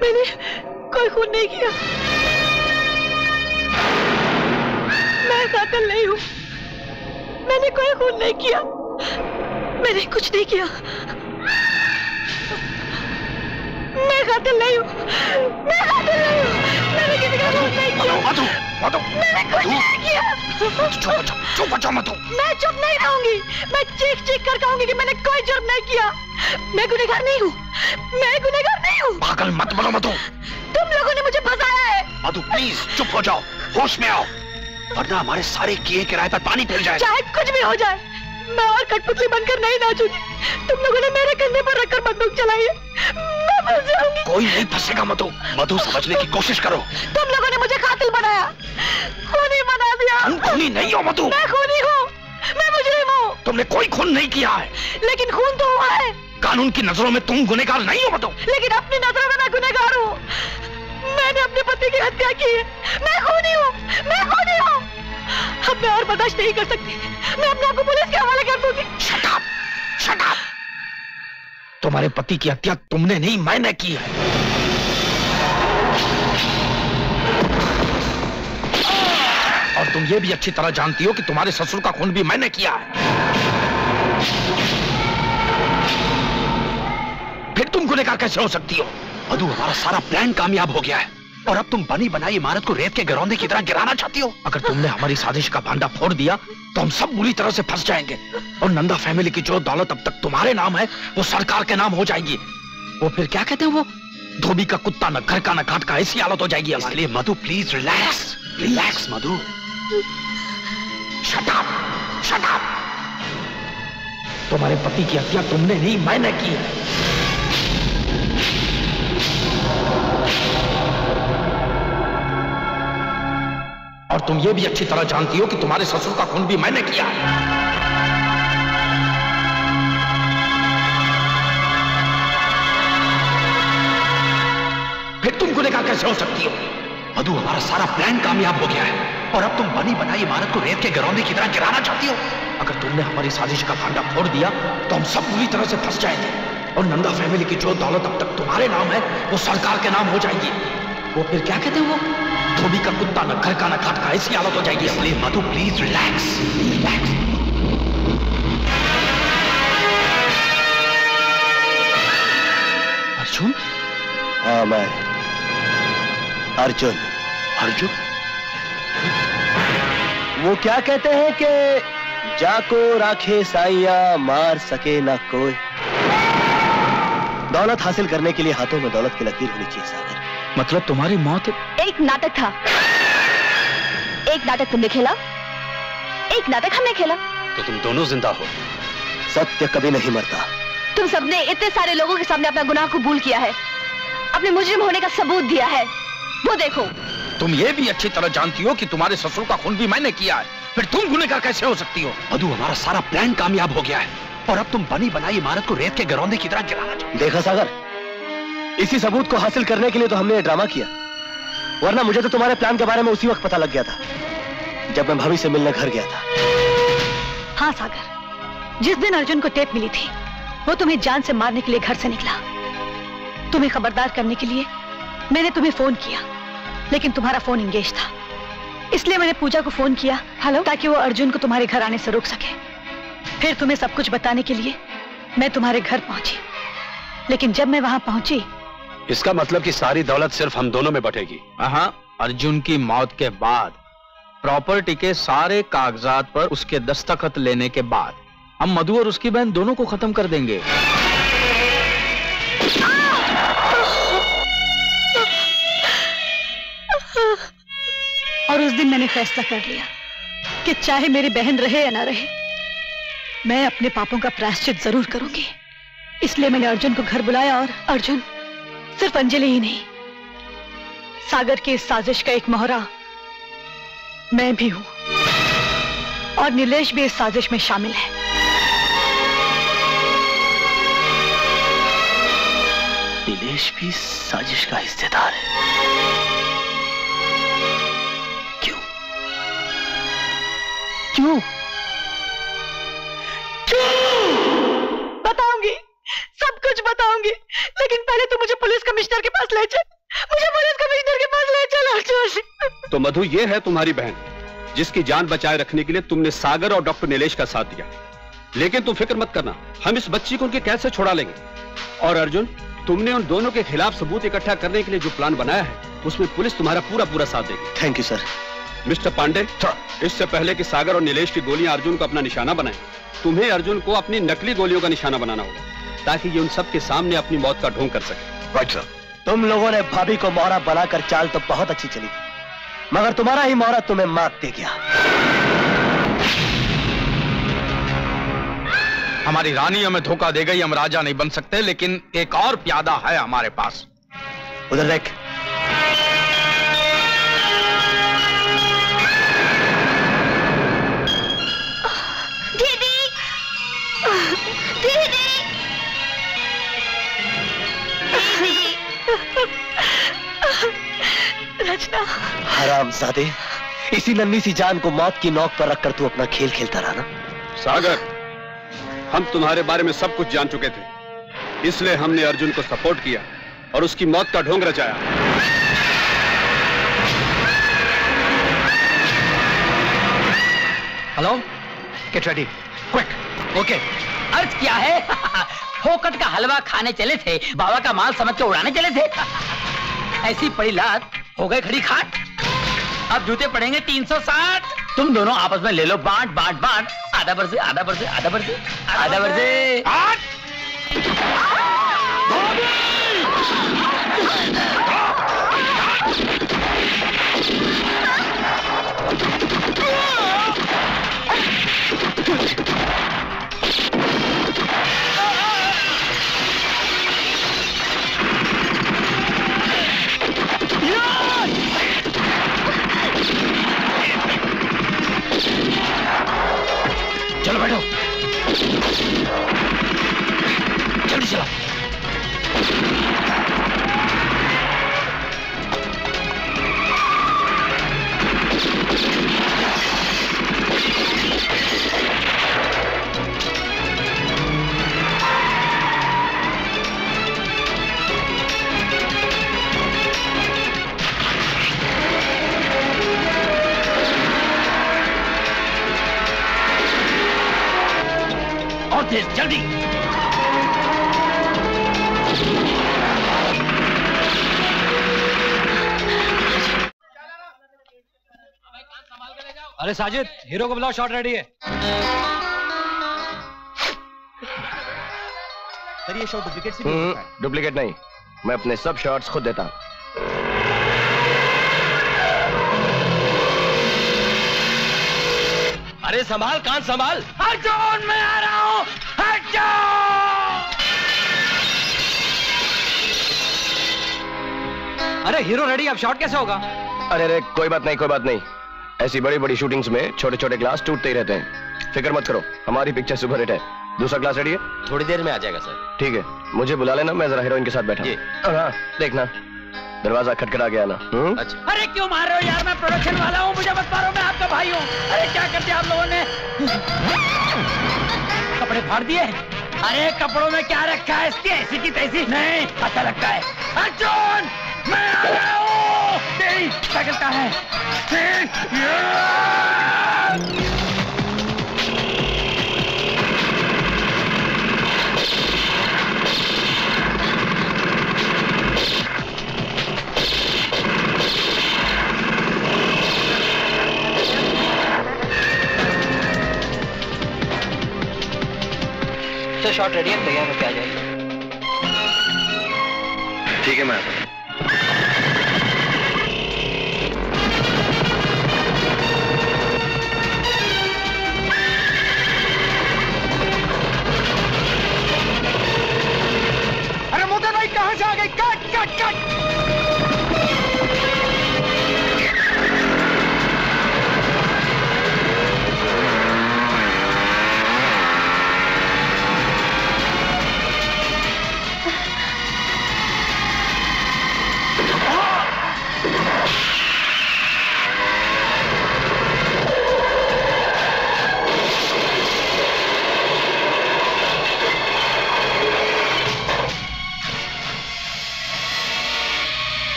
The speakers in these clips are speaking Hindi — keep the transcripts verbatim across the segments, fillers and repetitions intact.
मैंने कोई खून नहीं किया। मैं कातिल नहीं हूँ। मैंने कोई खून नहीं किया। मैंने कुछ नहीं किया। मैं कातिल नहीं हूँ। मैं कातिल नहीं हूँ। मैंने किसी का खून नहीं किया। मधु, मधु, मैंने कुछ नहीं किया। चुप हो जाओ, चुप हो जाओ मधु। मैं चुप नहीं रहूंगी। मैं चीख चीख कर कहूंगी कि मैंने कोई जुर्म नहीं किया। मैं गुनहगार नहीं हूँ। मैं गुनहगार नहीं हूँ। पागल मत बनो मधु। तुम लोगों ने मुझे फंसाया है। मधु प्लीज चुप हो जाओ, होश में आओ, वरना हमारे सारे किए किराए पर पानी फिर जाएगा। चाहे कुछ भी हो जाए, मैं और कठपुतली बनकर नहीं नाचूंगी। तुम लोगों ने मेरे कंधे पर रखकर बंदूक चलाई है। मैं फंस जाऊंगी। कोई नहीं फंसेगा मधु। मधु समझने की कोशिश करो। तुम लोगों ने मुझे कातिल बनाया, खूनी बना दिया। तुम खूनी नहीं हो मधु। मैं खूनी हूँ। मैं मुजरिम हूँ। तुमने कोई खून नहीं किया है। लेकिन खून तो हुआ है। कानून की नजरों में तुम गुनहगार नहीं हो मधु। लेकिन अपनी नजरों में मैं गुनहगार हूँ। मैंने अपने पति की हत्या की है। मैं खूनी हूँ। मैं खूनी हूँ। अब मैं और बर्दाश्त नहीं कर सकती। मैं अपने आप को पुलिस के हवाले कर दूंगी। Shut up, shut up. तुम्हारे पति की हत्या तुमने नहीं, मैंने की है। और तुम ये भी अच्छी तरह जानती हो कि तुम्हारे ससुर का खून भी मैंने किया है। फिर तुम गुनहगार कैसे हो सकती हो? मधु, हमारा सारा प्लान कामयाब हो गया है और अब तुम बनी बनाई इमारत को रेत के गिरौंदे की तरह गिराना चाहती हो। अगर तुमने हमारी साजिश का भांडा फोड़ दिया तो हम सब बुरी तरह से फंस जाएंगे और नंदा फैमिली की जो दौलत अब तक तुम्हारे नाम है वो सरकार के नाम हो जाएगी। वो फिर क्या कहते हैं, वो धोबी का कुत्ता, न घर का न घाट का, ऐसी हालत हो जाएगी। इसलिए Madhu please relax, relax Madhu. Shut up, shut up. तुम्हारे पति की हत्या तुमने नहीं, मैंने की है। और तुम ये भी अच्छी तरह जानती हो कि तुम्हारे ससुर का खून भी मैंने किया है। फिर तुम गुनहगार कैसे हो सकती हो? मधु, हमारा सारा प्लान कामयाब हो गया है और अब तुम बनी बनाई इमारत को रेत के गिरौंदे की तरह गिराना चाहती हो। अगर तुमने हमारी साजिश का भांडा फोड़ दिया तो हम सब बुरी तरह से फंस जाएंगे और नंदा फैमिली की जो दौलत अब तक तुम्हारे नाम है वो सरकार के नाम हो जाएगी। वो फिर क्या कहते हैं, वो धोबी का कुत्ता, न घर का न घाट का, ऐसी हालत हो जाएगी। इसलिए Madhu please relax, relax. Arjun? हाँ, मैं अर्जुन। अर्जुन? वो क्या कहते हैं कि जाको राखे साइया, मार सके ना कोई। दौलत हासिल करने के लिए हाथों में दौलत की लकीर होनी चाहिए सागर। मतलब तुम्हारी मौत एक नाटक था। एक नाटक तुमने खेला, एक नाटक हमने खेला। तो तुम दोनों जिंदा हो। सत्य कभी नहीं मरता। तुम सबने इतने सारे लोगों के सामने अपना गुनाह कबूल किया है, अपने मुजरिम होने का सबूत दिया है। वो देखो। तुम ये भी अच्छी तरह जानती हो कि तुम्हारे ससुर का खून भी मैंने किया है। फिर तुम गुनहगार कैसे हो सकती हो? मधु, हमारा सारा प्लान कामयाब हो गया है और अब तुम बनी बनाई इमारत को रेत के गिरौंदे की तरह गिराना चाहते हो। देखा सागर, इसी सबूत को हासिल करने के लिए तो हमने ये ड्रामा किया, वरना मुझे तो तुम्हारे प्लान के बारे में उसी वक्त पता लग गया था जब मैं भाभी से मिलने घर गया था। हाँ सागर, जिस दिन अर्जुन को टेप मिली थी वो तुम्हें जान से मारने के लिए घर से निकला। तुम्हें खबरदार करने के लिए मैंने तुम्हें फोन किया, लेकिन तुम्हारा फोन इंगेज था। इसलिए मैंने पूजा को फोन किया, हेलो, ताकि वो अर्जुन को तुम्हारे घर आने से रोक सके। फिर तुम्हें सब कुछ बताने के लिए मैं तुम्हारे घर पहुंची, लेकिन जब मैं वहां पहुंची। इसका मतलब कि सारी दौलत सिर्फ हम दोनों में बटेगी? हाँ, अर्जुन की मौत के बाद, प्रॉपर्टी के सारे कागजात पर उसके दस्तखत लेने के बाद हम मधु और उसकी बहन दोनों को खत्म कर देंगे। और उस दिन मैंने फैसला कर लिया कि चाहे मेरी बहन रहे या ना रहे, मैं अपने पापों का प्रायश्चित जरूर करूंगी। इसलिए मैंने अर्जुन को घर बुलाया और अर्जुन, सिर्फ अंजलि ही नहीं, सागर की इस साजिश का एक मोहरा मैं भी हूं और नीलेश भी इस साजिश में शामिल है। नीलेश भी साजिश का हिस्सेदार है? क्यों? क्यों? बताऊंगी, सब कुछ बताऊंगी, लेकिन पहले तो मुझे पुलिस कमिश्नर के पास ले जाए। मधु ये है तुम्हारी बहन, जिसकी जान बचाए रखने के लिए तुमने सागर और डॉक्टर नीलेश का साथ दिया। लेकिन तुम फिक्र मत करना, हम इस बच्ची को उनके कैद से छुड़ा लेंगे। और अर्जुन, तुमने उन दोनों के खिलाफ सबूत इकट्ठा करने के लिए जो प्लान बनाया है, उसमें पुलिस तुम्हारा पूरा पूरा साथ देगी। Thank you sir. Mister Pandey, इससे पहले कि सागर और नीलेश की गोलियां अर्जुन को अपना निशाना बनाएं, तुम्हें अर्जुन को अपनी नकली गोलियों का निशाना बनाना होगा, ताकि ये उन सबके सामने अपनी मौत का ढोंग कर सके। Right sir. तुम लोगों ने भाभी को मोहरा बनाकर चाल तो बहुत अच्छी चली, मगर तुम्हारा ही मोहरा तुम्हें मात दे गया। हमारी रानी हमें धोखा दे गई, हम राजा नहीं बन सकते, लेकिन एक और प्यादा है हमारे पास। उधर देख। दीदी, दीदी, रचना। हरामजादे, इसी नन्ही सी जान को मौत की नोक पर रखकर तू अपना खेल खेलता रहा ना। सागर, हम तुम्हारे बारे में सब कुछ जान चुके थे, इसलिए हमने अर्जुन को सपोर्ट किया और उसकी मौत का ढोंग रचाया। Hello, get ready, quick. Okay. अर्ज क्या है? फोकट का हलवा खाने चले थे, बाबा का माल समझ के उड़ाने चले थे। ऐसी पड़ी लात, हो गए खड़ी खाट। अब जूते पड़ेंगे तीन सौ साठ। तुम दोनों आपस में ले लो बांट बांट बांट। आधा बरसे, आधा बरसे, आधा बरसे, आधा बरसे। चलो बैठो, जल्दी चलो। जल्दी। अरे साजिद, हीरो को बुलाओ, शॉट रेडी है। सर ये शॉट डुप्लीकेट से नहीं? डुप्लीकेट नहीं, मैं अपने सब शॉट्स खुद देता हूं। अरे संभाल, कान संभाल। अर्जुन, मैं आ रहा हूं। हट जाओ। अरे हीरो रेडी, अब शॉट कैसे होगा? अरे अरे कोई बात नहीं, कोई बात नहीं। ऐसी बड़ी बड़ी शूटिंग्स में छोटे छोटे ग्लास टूटते ही रहते हैं। फिक्र मत करो, हमारी पिक्चर सुपर हिट है। दूसरा ग्लास रेडी है? थोड़ी देर में आ जाएगा सर। ठीक है, मुझे बुला लेना, मैं जरा हीरोइन के साथ बैठा हूं। हाँ, देखना दरवाजा खटखटा गया ना। अच्छा। अरे क्यों मार रहे हो यार, मैं प्रोडक्शन वाला हूँ, मुझे मत मारो, मैं आपका भाई हूँ। अरे क्या कर दिया आप लोगों ने? कपड़े फाड़ दिए। अरे कपड़ों में क्या रखा है इसकी, ऐसी की तैसी नहीं, पता लगता है। अर्जुन, मैं आ रहा हूँ। नहीं, क्या करता है? तो शॉट रेडी है, तैयार होके आ जाइए। ठीक है, मैं अरे मोटा भाई कहां से आ गई? Cut cut cut.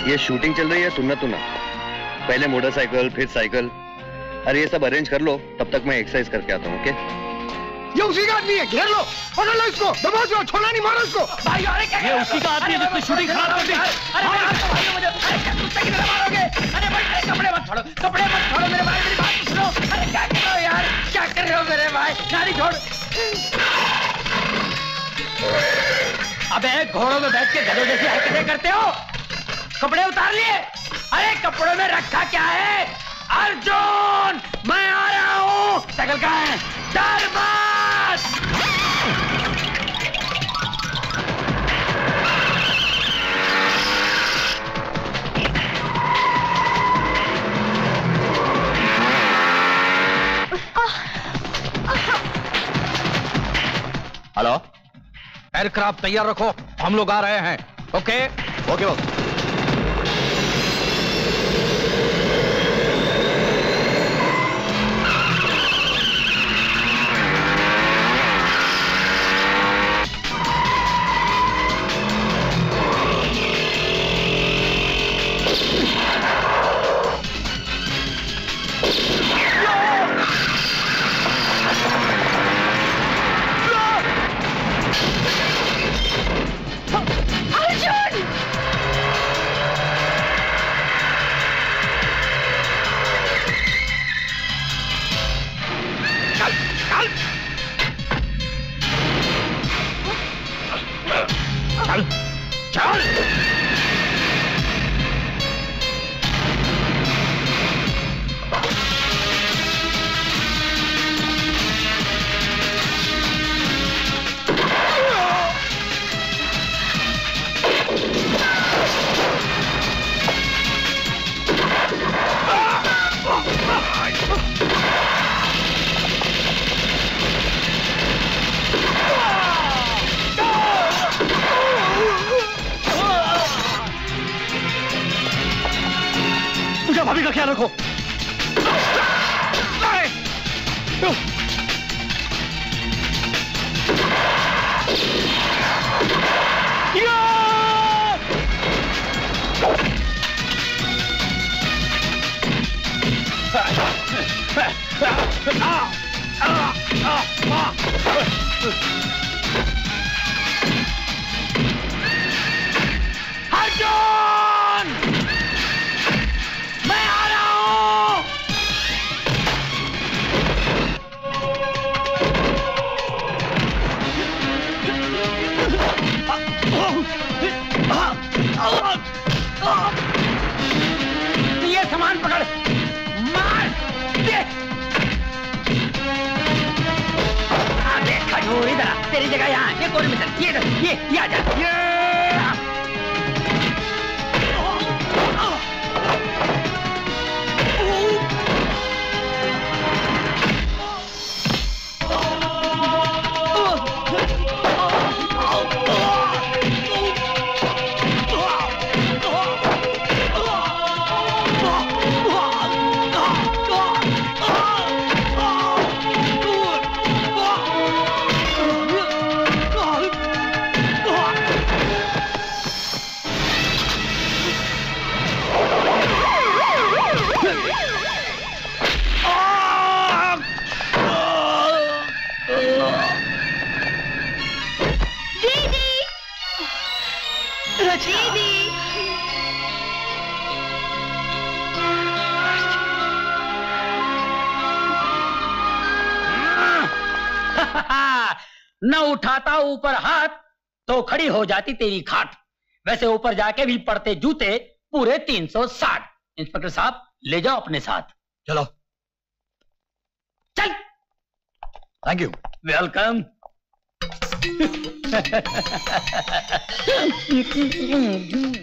ये शूटिंग चल रही है, सुनना तू ना। पहले मोटरसाइकिल फिर साइकिल। अरे ये सब अरेंज कर लो, तब तक मैं एक्सरसाइज करके आता हूँ। ओके? ये उसी का आदमी है, घेर लो, पकड़ लो इसको, दबा दो, छोड़ना नहीं, मारो इसको। भाई अरे क्या ये उसी का आदमी है जिसने शूटिंग खराब कर दी। अरे भाई भाई मुझे अरे क्या कुत्ते की तरह मारोगे? अरे भाई अरे कपड़े मत छोड़ो, कपड़े मत छोड़ो मेरे भाई, मेरी बात सुनो। अरे क्या कर रहे हो यार, क्या कर रहे हो मेरे भाई? नारी छोड़। अबे घोड़ों में बैठ के गधों जैसी हरकतें करते हो। कपड़े उतार लिए? अरे कपड़ों में रखा क्या है? अर्जुन मैं आ रहा हूँ। साइकिल कहाँ है? डर मत। हेलो, एयरक्राफ्ट तैयार रखो, हम लोग आ रहे हैं। Okay okay boss. भाभी का ख्याल रखो। ये सामान पकड़, मार दे। अबे खजूर इधर आ, तेरी जगह यहाँ, ये कोने में चल, ये ये ये आ जा, ये न उठाता ऊपर हाथ तो खड़ी हो जाती तेरी खाट। वैसे ऊपर जाके भी पड़ते जूते पूरे तीन सौ साठ। इंस्पेक्टर साहब ले जाओ अपने साथ। चलो, चल। Thank you. वेलकम।